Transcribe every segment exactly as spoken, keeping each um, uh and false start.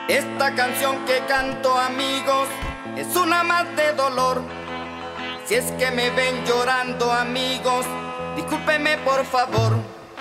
Esta canción que canto, amigos, es una más de dolor. Si es que me ven llorando, amigos, discúlpeme por favor.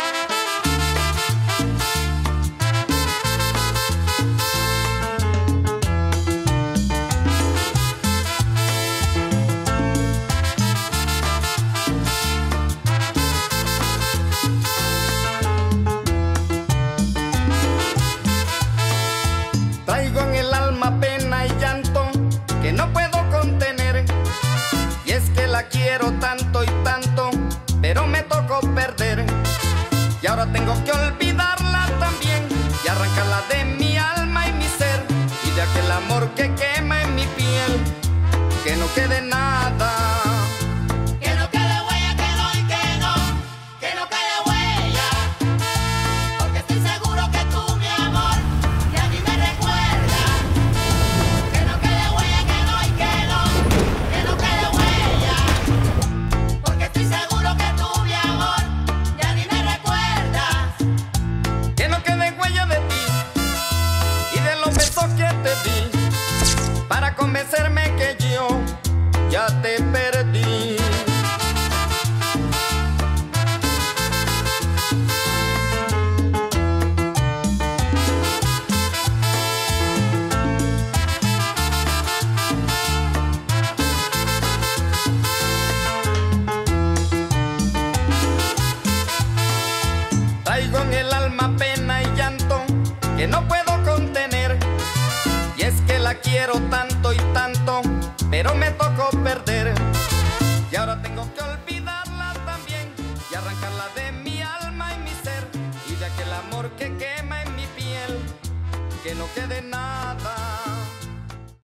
Traigo en el alma pena y llanto que no puedo contener. Y es que la quiero tanto y tanto, pero me tocó perder. Y ahora tengo que olvidarla también y arrancarla de mi alma y mi ser. Y de aquel amor que quema en mi piel, que no quede nada. Que no quede huella, que no y que no, que no quede huella. Porque estoy seguro que tú, mi amor, ya ni me recuerdas. Que no quede huella, que no y que no, que no quede huella. Porque estoy seguro que tú, mi amor, ya ni me recuerdas. Que no quede huella de ti y de los besos que te di, para convencerme que yo ya te perdí. Traigo en el alma pena y llanto que no puedo contener. Y es que la quiero tanto y tanto, pero me tocó perder. Y ahora tengo que olvidarla también y arrancarla de mi alma y mi ser. Y de aquel amor que quema en mi piel, que no quede nada.